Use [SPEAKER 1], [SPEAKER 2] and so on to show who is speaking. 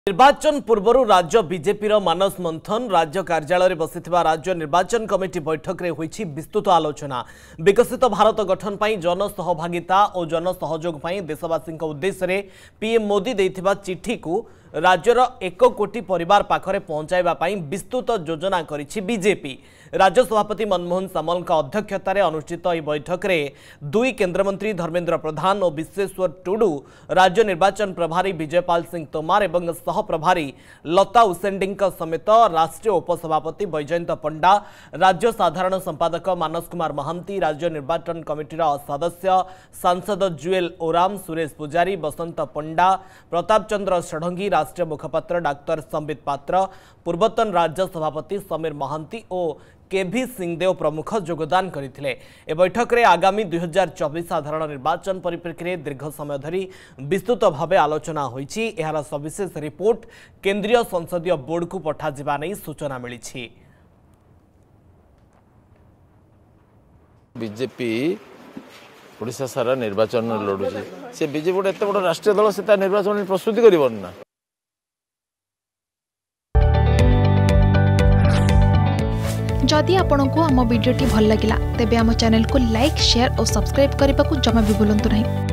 [SPEAKER 1] निर्वाचन पूर्व राज्य बीजेपी मानस मंथन राज्य कार्यालय बसिथिबा राज्य निर्वाचन कमिटी बैठक रे होईछि विस्तृत आलोचना। विकसित भारत गठन पई जन सहभागिता और जन सहयोग पई देशवासी उद्देश्य रे पीएम मोदी देथिबा चिठी को राज्यर 1 कोटी परिवार पाखरे पहुंचाइबा पई विस्तृत योजना करिछि बीजेपी। राज्य सभापति मनमोहन सामल अध्यक्षतार अनुष्ठित यह बैठक में 2 केन्द्रमंत्री धर्मेन्द्र प्रधान और विश्वेश्वर टुडू, राज्य निर्वाचन प्रभारी विजयपाल सिंह तोमार और सह प्रभारी लता उसेंडी समेत राष्ट्रीय उपसभापति बैजयंत पंडा, राज्य साधारण संपादक मानस कुमार महांती, राज्य निर्वाचन कमिटीर सदस्य सांसद जुएल ओराम, सुरेश पुजारी, बसंत पंडा, प्रताप चंद्र षडंगी, राष्ट्रीय मुखपात्र डाक्टर संबित पात्र, पूर्वतन राज्य सभापति समीर महांती और केभी सिंहदेव प्रमुख योगदान करथिले। ए बैठक रे आगामी 2024 साधारण निर्वाचन परिप्रेक्षी में दीर्घ समय धरी विस्तृत भाव आलोचना होईछि। एहार सविशेष रिपोर्ट केंद्रीय संसदीय बोर्ड को पठा जिबा नै सूचना मिलिछि।
[SPEAKER 2] बीजेपी ओडिशा सारा निर्वाचन लड़ुछि। से बीजेपी एते बड़ राष्ट्रीय दल से निर्वाचन प्रस्तुति करिबन ना।
[SPEAKER 3] जदि आपंक आम भिडी भल लगा तेब आम चैनल को लाइक, शेयर और सब्सक्राइब करने को जमा भी भूलु नहीं।